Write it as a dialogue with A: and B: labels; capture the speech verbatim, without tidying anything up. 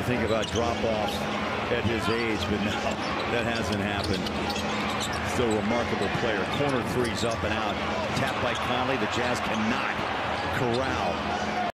A: think about drop-off at his age, but no, that hasn't happened. Still a remarkable player. Corner threes up and out. Tapped by Conley. The Jazz cannot corral